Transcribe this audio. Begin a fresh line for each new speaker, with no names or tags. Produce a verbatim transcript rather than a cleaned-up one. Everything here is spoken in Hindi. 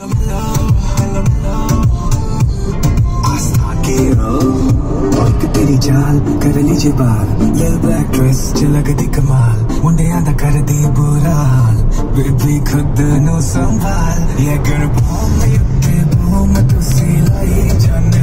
तेरी चाल कर लीजिए बाल, लिल ब्लैक ड्रेस च लगदी कमाल, मुंडियां दा कर दी बुरा हाल, बेबी खुद नु संभाल, ये गर बॉम्ब युक्ते बॉम्ब तुसी लाई जाने